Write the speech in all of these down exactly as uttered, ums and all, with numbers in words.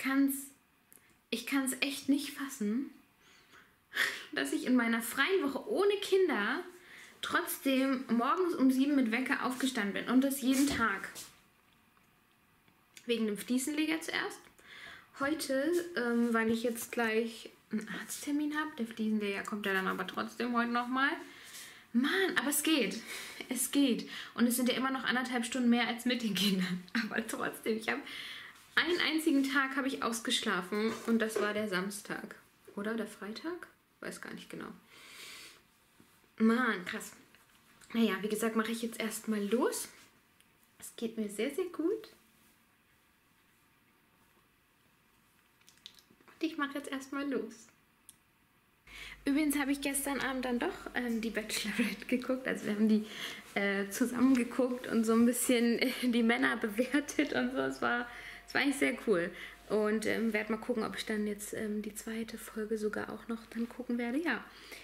kann's, ich kann's echt nicht fassen, dass ich in meiner freien Woche ohne Kinder trotzdem morgens um sieben mit Wecker aufgestanden bin. Und das jeden Tag. Wegen dem Fliesenleger zuerst. Heute, ähm, weil ich jetzt gleich einen Arzttermin habe. Der Fliesenleger kommt ja dann aber trotzdem heute nochmal. Mann, aber es geht. Es geht. Und es sind ja immer noch anderthalb Stunden mehr als mit den Kindern. Aber trotzdem, ich habe einen einzigen Tag habe ich ausgeschlafen. Und das war der Samstag. Oder der Freitag? Weiß gar nicht genau. Mann, krass. Naja, wie gesagt, mache ich jetzt erstmal los. Es geht mir sehr, sehr gut. Ich mache jetzt erstmal los. Übrigens habe ich gestern Abend dann doch ähm, die Bachelorette geguckt. Also wir haben die äh, zusammen geguckt und so ein bisschen äh, die Männer bewertet und so. Es war, es war eigentlich sehr cool. Und ähm, werde mal gucken, ob ich dann jetzt ähm, die zweite Folge sogar auch noch dann gucken werde. Ja,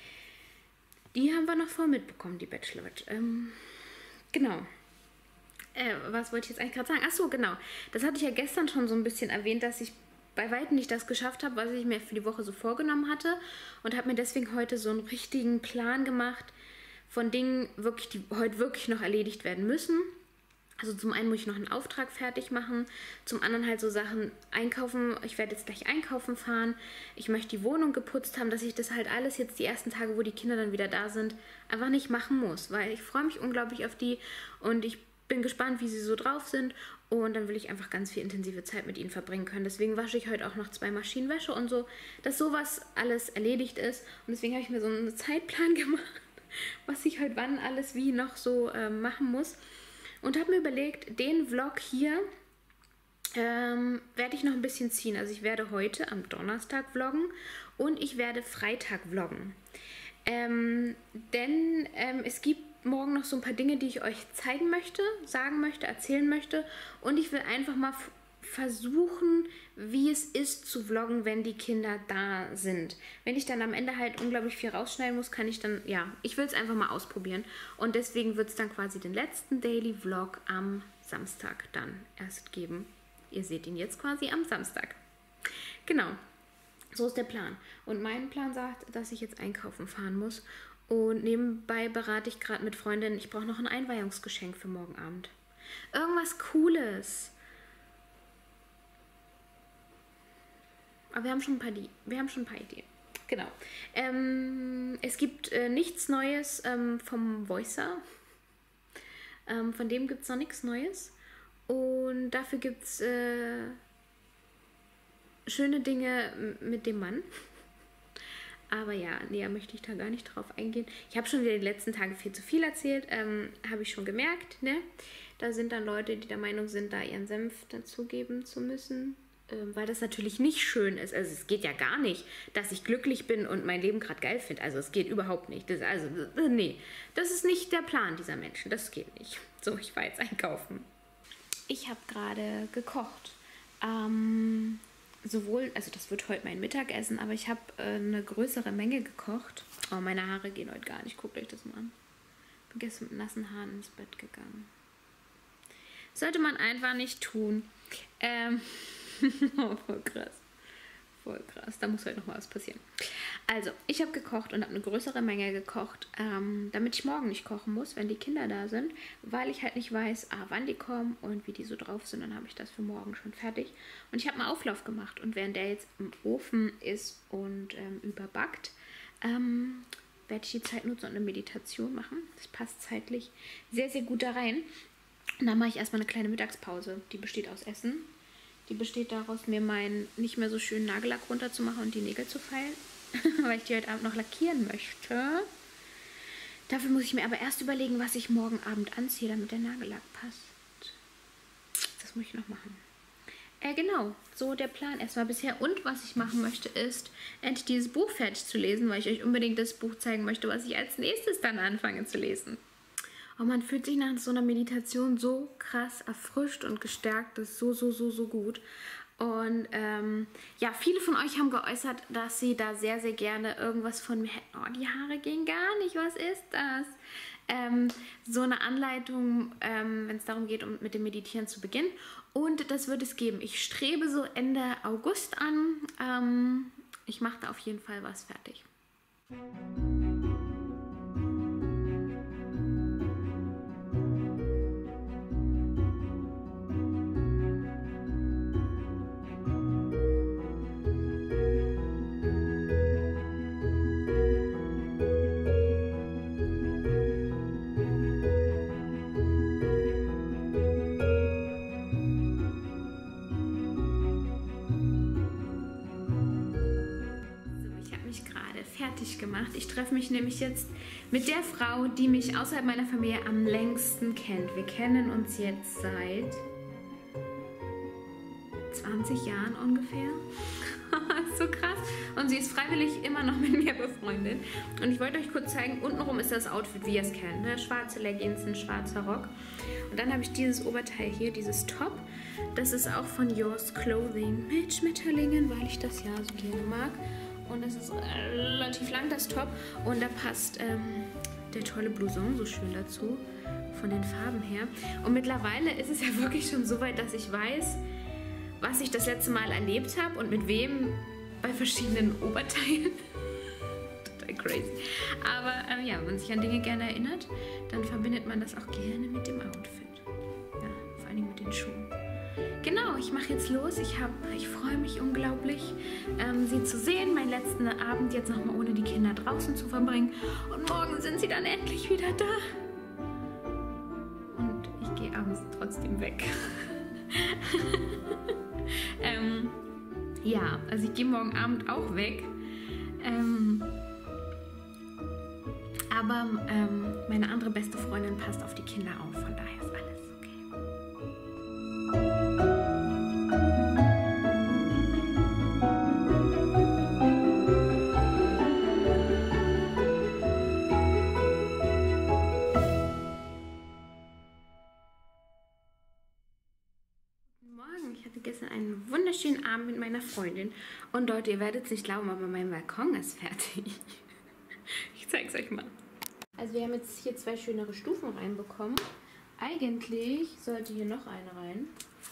die haben wir noch voll mitbekommen, die Bachelorette. Ähm, genau. Äh, was wollte ich jetzt eigentlich gerade sagen? Ach so, genau. Das hatte ich ja gestern schon so ein bisschen erwähnt, dass ich bei weitem nicht das geschafft habe, was ich mir für die Woche so vorgenommen hatte und habe mir deswegen heute so einen richtigen Plan gemacht von Dingen, wirklich, die heute wirklich noch erledigt werden müssen. Also zum einen muss ich noch einen Auftrag fertig machen, zum anderen halt so Sachen einkaufen. Ich werde jetzt gleich einkaufen fahren. Ich möchte die Wohnung geputzt haben, dass ich das halt alles jetzt die ersten Tage, wo die Kinder dann wieder da sind, einfach nicht machen muss, weil ich freue mich unglaublich auf die und ich bin gespannt, wie sie so drauf sind und dann will ich einfach ganz viel intensive Zeit mit ihnen verbringen können. Deswegen wasche ich heute auch noch zwei Maschinen Wäsche und so, dass sowas alles erledigt ist. Und deswegen habe ich mir so einen Zeitplan gemacht, was ich heute wann alles wie noch so ähm, machen muss. Und habe mir überlegt, den Vlog hier ähm, werde ich noch ein bisschen ziehen. Also ich werde heute am Donnerstag vloggen und ich werde Freitag vloggen. Ähm, denn ähm, es gibt morgen noch so ein paar Dinge, die ich euch zeigen möchte, sagen möchte, erzählen möchte. Und ich will einfach mal versuchen, wie es ist zu vloggen, wenn die Kinder da sind. Wenn ich dann am Ende halt unglaublich viel rausschneiden muss, kann ich dann, ja, ich will es einfach mal ausprobieren. Und deswegen wird es dann quasi den letzten Daily Vlog am Samstag dann erst geben. Ihr seht ihn jetzt quasi am Samstag. Genau, so ist der Plan. Und mein Plan sagt, dass ich jetzt einkaufen fahren muss. Und nebenbei berate ich gerade mit Freundinnen, ich brauche noch ein Einweihungsgeschenk für morgen Abend. Irgendwas Cooles. Aber wir haben schon ein paar, wir haben schon ein paar Ideen. Genau. Ähm, es gibt äh, nichts Neues ähm, vom Voicer. Ähm, von dem gibt es noch nichts Neues. Und dafür gibt es äh, schöne Dinge mit dem Mann. Aber ja, näher möchte ich da gar nicht drauf eingehen. Ich habe schon wieder die letzten Tage viel zu viel erzählt. Ähm, habe ich schon gemerkt, ne? Da sind dann Leute, die der Meinung sind, da ihren Senf dazugeben zu müssen. Ähm, weil das natürlich nicht schön ist. Also es geht ja gar nicht, dass ich glücklich bin und mein Leben gerade geil finde. Also es geht überhaupt nicht. Das, also, nee, das ist nicht der Plan dieser Menschen. Das geht nicht. So, ich war jetzt einkaufen. Ich habe gerade gekocht. Ähm... Sowohl, also das wird heute mein Mittagessen, aber ich habe äh, eine größere Menge gekocht. Oh, meine Haare gehen heute gar nicht. Guckt euch das mal an. Ich bin gestern mit nassen Haaren ins Bett gegangen. Sollte man einfach nicht tun. Ähm, oh, voll krass. Voll krass. Da muss heute noch mal was passieren. Also, ich habe gekocht und habe eine größere Menge gekocht, ähm, damit ich morgen nicht kochen muss, wenn die Kinder da sind, weil ich halt nicht weiß, ah, wann die kommen und wie die so drauf sind. Dann habe ich das für morgen schon fertig. Und ich habe einen Auflauf gemacht und während der jetzt im Ofen ist und ähm, überbackt, ähm, werde ich die Zeit nutzen und eine Meditation machen. Das passt zeitlich sehr, sehr gut da rein. Und dann mache ich erstmal eine kleine Mittagspause. Die besteht aus Essen. Die besteht daraus, mir meinen nicht mehr so schönen Nagellack runterzumachen und die Nägel zu feilen, weil ich die heute Abend noch lackieren möchte. Dafür muss ich mir aber erst überlegen, was ich morgen Abend anziehe, damit der Nagellack passt. Das muss ich noch machen. Äh, genau, so der Plan erstmal bisher. Und was ich machen möchte, ist, endlich dieses Buch fertig zu lesen, weil ich euch unbedingt das Buch zeigen möchte, was ich als nächstes dann anfange zu lesen. Und man fühlt sich nach so einer Meditation so krass erfrischt und gestärkt. Das ist so, so, so, so gut. Und ähm, ja, viele von euch haben geäußert, dass sie da sehr, sehr gerne irgendwas von mir hätten. Oh, die Haare gehen gar nicht. Was ist das? Ähm, so eine Anleitung, ähm, wenn es darum geht, um mit dem Meditieren zu beginnen. Und das wird es geben. Ich strebe so Ende August an. Ähm, ich mache da auf jeden Fall was fertig. Fertig gemacht. Ich treffe mich nämlich jetzt mit der Frau, die mich außerhalb meiner Familie am längsten kennt. Wir kennen uns jetzt seit zwanzig Jahren ungefähr. So krass. Und sie ist freiwillig immer noch mit mir befreundet. Und ich wollte euch kurz zeigen, untenrum ist das Outfit, wie ihr es kennt. Ne? Schwarze Leggings, ein schwarzer Rock. Und dann habe ich dieses Oberteil hier, dieses Top. Das ist auch von Yours Clothing mit Schmetterlingen, weil ich das ja so gerne mag. Und das ist relativ lang, das Top. Und da passt ähm, der tolle Blouson so schön dazu, von den Farben her. Und mittlerweile ist es ja wirklich schon so weit, dass ich weiß, was ich das letzte Mal erlebt habe und mit wem bei verschiedenen Oberteilen. Total crazy. Aber ähm, ja, wenn man sich an Dinge gerne erinnert, dann verbindet man das auch gerne mit dem Outfit. Ja, vor allen Dingen mit den Schuhen. Genau, ich mache jetzt los. Ich, hab, ich freue mich unglaublich, ähm, sie zu sehen. Meinen letzten Abend jetzt nochmal ohne die Kinder draußen zu verbringen. Und morgen sind sie dann endlich wieder da. Und ich gehe abends trotzdem weg. ähm, ja, also ich gehe morgen Abend auch weg. Ähm, aber ähm, meine andere beste Freundin passt auf die Kinder auf. Von daher ist alles okay. Ich hatte gestern einen wunderschönen Abend mit meiner Freundin und Leute, ihr werdet es nicht glauben, aber mein Balkon ist fertig. Ich zeige es euch mal. Also wir haben jetzt hier zwei schönere Stufen reinbekommen. Eigentlich sollte hier noch eine rein.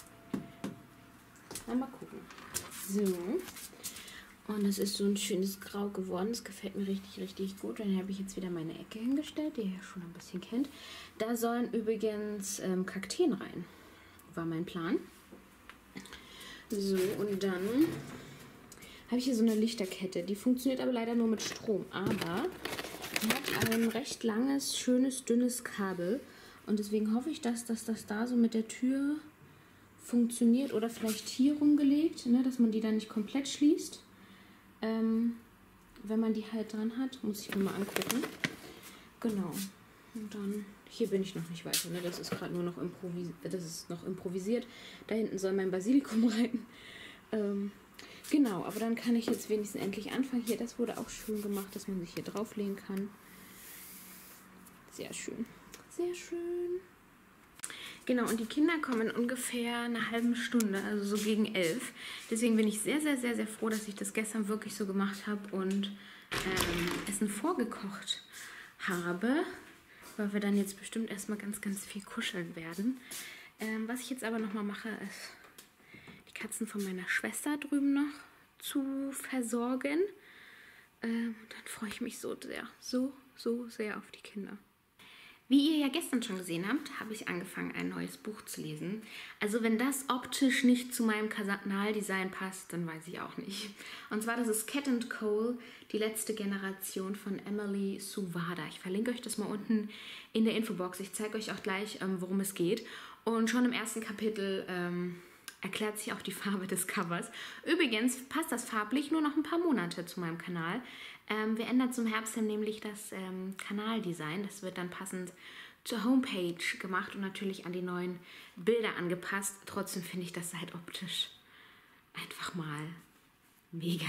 Mal gucken. So. Und es ist so ein schönes Grau geworden. Das gefällt mir richtig, richtig gut. Dann habe ich jetzt wieder meine Ecke hingestellt, die ihr ja schon ein bisschen kennt. Da sollen übrigens ähm, Kakteen rein. War mein Plan. So, und dann habe ich hier so eine Lichterkette. Die funktioniert aber leider nur mit Strom. Aber die hat ein recht langes, schönes, dünnes Kabel. Und deswegen hoffe ich, dass, dass das da so mit der Tür funktioniert. Oder vielleicht hier rumgelegt, ne, dass man die dann nicht komplett schließt. Ähm, wenn man die halt dran hat. Muss ich mir mal angucken. Genau. Und dann, hier bin ich noch nicht weiter, ne? Das ist gerade nur noch, improvis das ist noch improvisiert. Da hinten soll mein Basilikum rein. Ähm, genau, aber dann kann ich jetzt wenigstens endlich anfangen. Hier, das wurde auch schön gemacht, dass man sich hier drauflegen kann. Sehr schön. Sehr schön. Genau, und die Kinder kommen in ungefähr eine halbe Stunde, also so gegen elf. Deswegen bin ich sehr, sehr, sehr, sehr froh, dass ich das gestern wirklich so gemacht habe und ähm, Essen vorgekocht habe. Weil wir dann jetzt bestimmt erstmal ganz, ganz viel kuscheln werden. Ähm, was ich jetzt aber nochmal mache, ist die Katzen von meiner Schwester drüben noch zu versorgen. Ähm, dann freue ich mich so sehr, so, so sehr auf die Kinder. Wie ihr ja gestern schon gesehen habt, habe ich angefangen, ein neues Buch zu lesen. Also wenn das optisch nicht zu meinem Kanaldesign passt, dann weiß ich auch nicht. Und zwar, das ist Cat and Cole, die letzte Generation von Emily Suvada. Ich verlinke euch das mal unten in der Infobox. Ich zeige euch auch gleich, ähm, worum es geht. Und schon im ersten Kapitel ähm, erklärt sich auch die Farbe des Covers. Übrigens passt das farblich nur noch ein paar Monate zu meinem Kanal. Ähm, wir ändern zum Herbst hin nämlich das ähm, Kanaldesign. Das wird dann passend zur Homepage gemacht und natürlich an die neuen Bilder angepasst. Trotzdem finde ich das halt optisch einfach mal mega.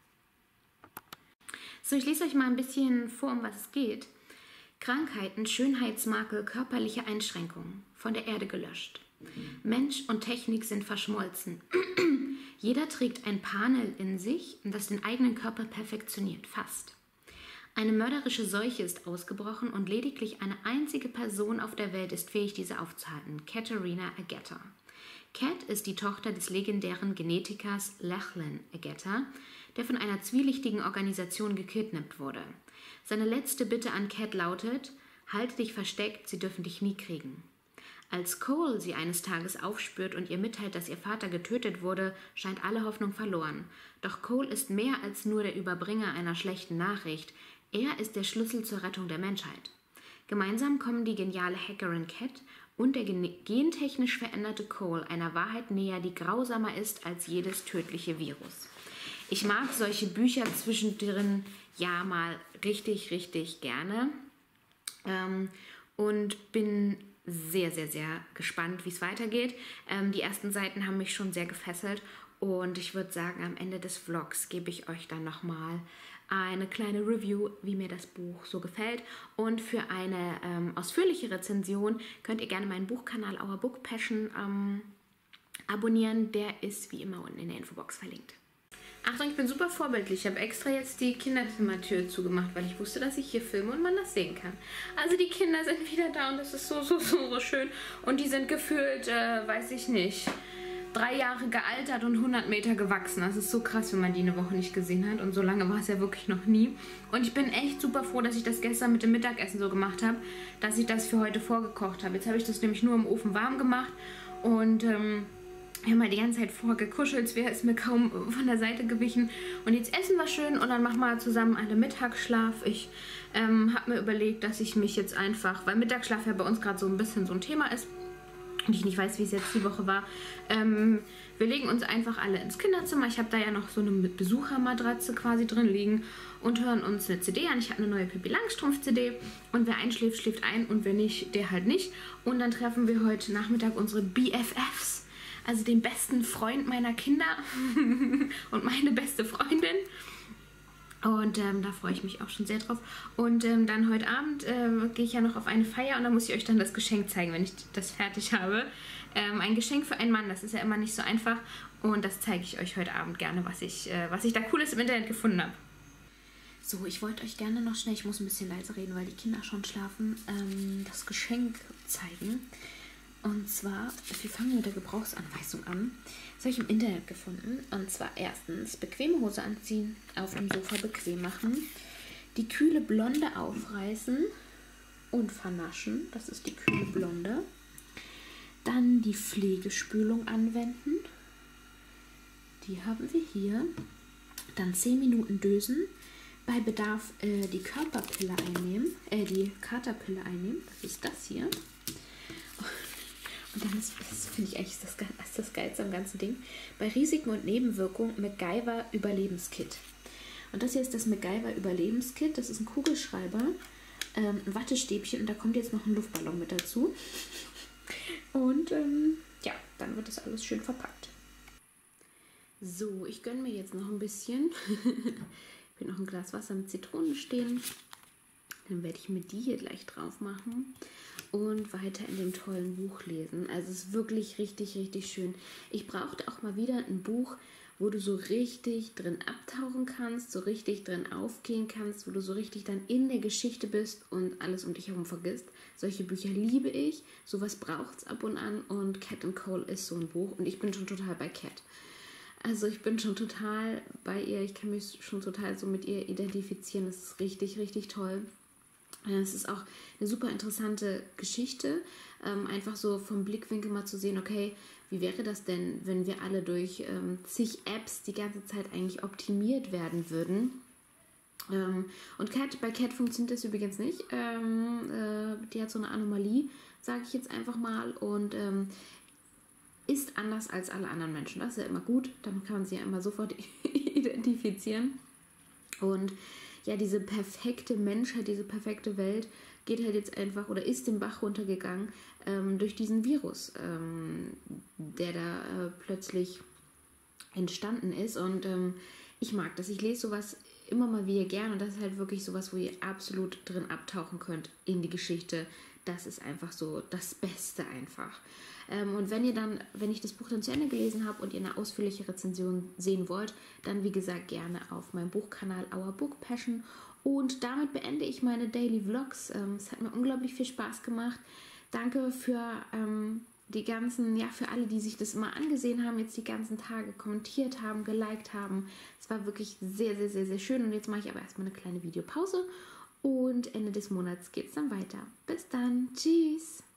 So, ich lese euch mal ein bisschen vor, um was es geht. Krankheiten, Schönheitsmakel, körperliche Einschränkungen, von der Erde gelöscht. Mensch und Technik sind verschmolzen. Jeder trägt ein Panel in sich, das den eigenen Körper perfektioniert, fast. Eine mörderische Seuche ist ausgebrochen und lediglich eine einzige Person auf der Welt ist fähig, diese aufzuhalten, Katharina Agata. Cat ist die Tochter des legendären Genetikers Lachlan Agatha, der von einer zwielichtigen Organisation gekidnappt wurde. Seine letzte Bitte an Cat lautet: Halte dich versteckt, sie dürfen dich nie kriegen. Als Cole sie eines Tages aufspürt und ihr mitteilt, dass ihr Vater getötet wurde, scheint alle Hoffnung verloren. Doch Cole ist mehr als nur der Überbringer einer schlechten Nachricht. Er ist der Schlüssel zur Rettung der Menschheit. Gemeinsam kommen die geniale Hackerin Cat und der gentechnisch veränderte Cole einer Wahrheit näher, die grausamer ist als jedes tödliche Virus. Ich mag solche Bücher zwischendrin ja mal richtig, richtig gerne ähm, und bin sehr, sehr, sehr gespannt, wie es weitergeht. Ähm, die ersten Seiten haben mich schon sehr gefesselt und ich würde sagen, am Ende des Vlogs gebe ich euch dann nochmal eine kleine Review, wie mir das Buch so gefällt. Und für eine ähm, ausführliche Rezension könnt ihr gerne meinen Buchkanal Our Book Passion ähm, abonnieren. Der ist wie immer unten in der Infobox verlinkt. Achtung, ich bin super vorbildlich. Ich habe extra jetzt die Kinderzimmertür zugemacht, weil ich wusste, dass ich hier filme und man das sehen kann. Also die Kinder sind wieder da und das ist so, so, so, so schön. Und die sind gefühlt, äh, weiß ich nicht, drei Jahre gealtert und hundert Meter gewachsen. Das ist so krass, wenn man die eine Woche nicht gesehen hat. Und so lange war es ja wirklich noch nie. Und ich bin echt super froh, dass ich das gestern mit dem Mittagessen so gemacht habe, dass ich das für heute vorgekocht habe. Jetzt habe ich das nämlich nur im Ofen warm gemacht und ähm, wir haben halt die ganze Zeit vorgekuschelt, es wäre es mir kaum von der Seite gewichen. Und jetzt essen wir schön und dann machen wir zusammen alle Mittagsschlaf. Ich ähm, habe mir überlegt, dass ich mich jetzt einfach, weil Mittagsschlaf ja bei uns gerade so ein bisschen so ein Thema ist und ich nicht weiß, wie es jetzt die Woche war, ähm, wir legen uns einfach alle ins Kinderzimmer. Ich habe da ja noch so eine Besuchermatratze quasi drin liegen und hören uns eine C D an. Ich habe eine neue Pippi Langstrumpf-C D und wer einschläft, schläft ein und wer nicht, der halt nicht. Und dann treffen wir heute Nachmittag unsere B F Fs. Also den besten Freund meiner Kinder und meine beste Freundin. Und ähm, da freue ich mich auch schon sehr drauf. Und ähm, dann heute Abend äh, gehe ich ja noch auf eine Feier und da muss ich euch dann das Geschenk zeigen, wenn ich das fertig habe. Ähm, ein Geschenk für einen Mann, das ist ja immer nicht so einfach. Und das zeige ich euch heute Abend gerne, was ich, äh, was ich da Cooles im Internet gefunden habe. So, ich wollte euch gerne noch schnell, ich muss ein bisschen leise reden, weil die Kinder schon schlafen, ähm, das Geschenk zeigen. Und zwar, wir fangen mit der Gebrauchsanweisung an. Das habe ich im Internet gefunden. Und zwar erstens, bequeme Hose anziehen, auf dem Sofa bequem machen, die kühle Blonde aufreißen und vernaschen. Das ist die kühle Blonde. Dann die Pflegespülung anwenden. Die haben wir hier. Dann zehn Minuten dösen. Bei Bedarf äh, die Körperpille einnehmen, äh, die Katerpille einnehmen. Das ist das hier. Und dann ist, das finde ich eigentlich das, das, das Geilste am ganzen Ding. Bei Risiken und Nebenwirkungen MacGyver Überlebenskit. Und das hier ist das MacGyver Überlebenskit. Das ist ein Kugelschreiber, ähm, ein Wattestäbchen und da kommt jetzt noch ein Luftballon mit dazu. Und ähm, ja, dann wird das alles schön verpackt. So, ich gönne mir jetzt noch ein bisschen. Ich will noch ein Glas Wasser mit Zitronen stehen. Dann werde ich mir die hier gleich drauf machen und weiter in dem tollen Buch lesen. Also es ist wirklich richtig, richtig schön. Ich brauchte auch mal wieder ein Buch, wo du so richtig drin abtauchen kannst, so richtig drin aufgehen kannst, wo du so richtig dann in der Geschichte bist und alles um dich herum vergisst. Solche Bücher liebe ich. Sowas braucht es ab und an und Cat and Cole ist so ein Buch und ich bin schon total bei Cat. Also ich bin schon total bei ihr. Ich kann mich schon total so mit ihr identifizieren. Das ist richtig, richtig toll. Es ist auch eine super interessante Geschichte, ähm, einfach so vom Blickwinkel mal zu sehen, okay, wie wäre das denn, wenn wir alle durch ähm, zig Apps die ganze Zeit eigentlich optimiert werden würden. Ähm, und Cat, bei Cat funktioniert das übrigens nicht. Ähm, äh, die hat so eine Anomalie, sage ich jetzt einfach mal, und ähm, ist anders als alle anderen Menschen. Das ist ja immer gut, damit kann man sie ja immer sofort identifizieren. Und ja, diese perfekte Menschheit, diese perfekte Welt geht halt jetzt einfach oder ist den Bach runtergegangen ähm, durch diesen Virus, ähm, der da äh, plötzlich entstanden ist. Und ähm, ich mag das. Ich lese sowas immer mal wieder gern und das ist halt wirklich sowas, wo ihr absolut drin abtauchen könnt in die Geschichte. Das ist einfach so das Beste einfach. Ähm, und wenn ihr dann, wenn ich das Buch dann zu Ende gelesen habe und ihr eine ausführliche Rezension sehen wollt, dann wie gesagt gerne auf meinem Buchkanal Our Book Passion. Und damit beende ich meine Daily Vlogs. Ähm, es hat mir unglaublich viel Spaß gemacht. Danke für ähm, die ganzen, ja, für alle, die sich das immer angesehen haben, jetzt die ganzen Tage kommentiert haben, geliked haben. Es war wirklich sehr, sehr, sehr, sehr schön. Und jetzt mache ich aber erstmal eine kleine Videopause und Ende des Monats geht es dann weiter. Bis dann. Tschüss.